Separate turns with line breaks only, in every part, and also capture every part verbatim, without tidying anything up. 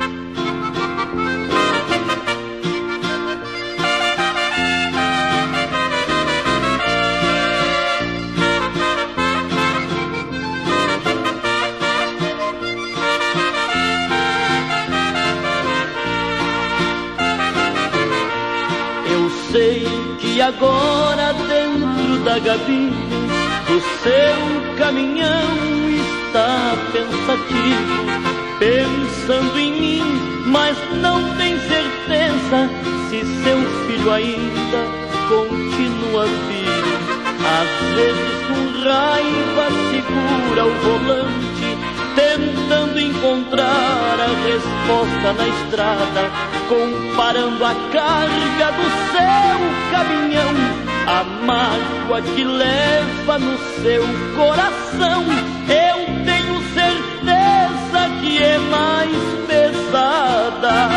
Sei que agora dentro da gavia do seu caminhão está pensativo, pensando em mim, mas não tem certeza se seu filho ainda continua vivo. Às vezes com raiva segura o volante, tentando encontrar a resposta na estrada, comparando a carga do seu caminhão, a mágoa que leva no seu coração. Eu tenho certeza que é mais pesada.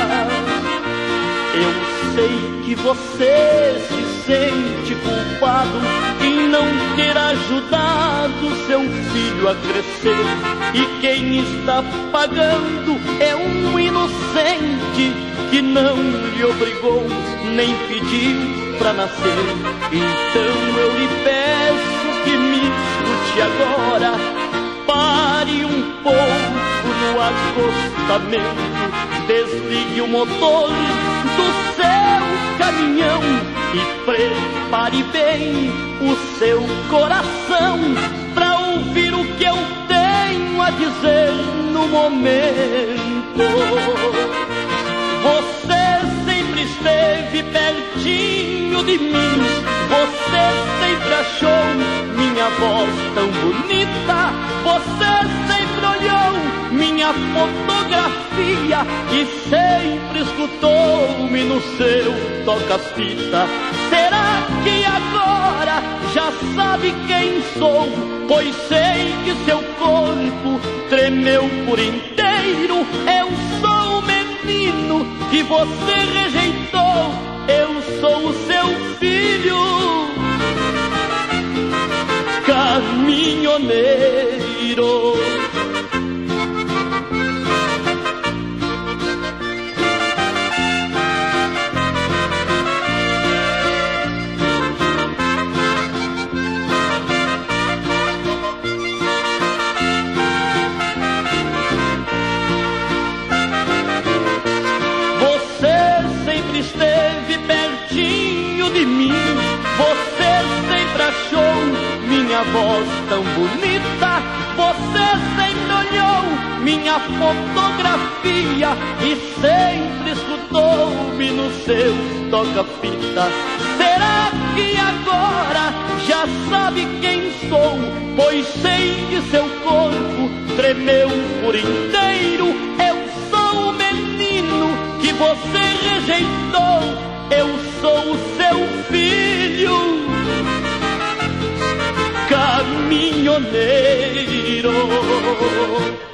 Eu sei que você se sente culpado em não ter ajudado seu filho a crescer, e quem está pagando é um inocente que não lhe obrigou nem pediu pra nascer. Então eu lhe peço que me escute agora, pare um pouco no acostamento, desligue o motor do seu caminhão e prepare bem o seu coração pra ouvir o que eu tenho a dizer no momento. Você sempre esteve pertinho de mim, você sempre achou minha voz tão bonita, você sempre olhou minha fotografia e sempre escutou-me no seu toca-fita. Será que agora já sabe quem sou? Pois sei que seu corpo tremeu por inteiro. Eu sou o menino que você rejeitou, eu sou o seu filho, caminhoneiro. Esteve pertinho de mim, você sempre achou minha voz tão bonita, você sempre olhou minha fotografia e sempre escutou-me no seu toca-fita. Será que agora já sabe quem sou? Pois sei que seu corpo tremeu por inteiro. Eu sou o menino que você rejeitou, eu sou o seu filho, caminhoneiro.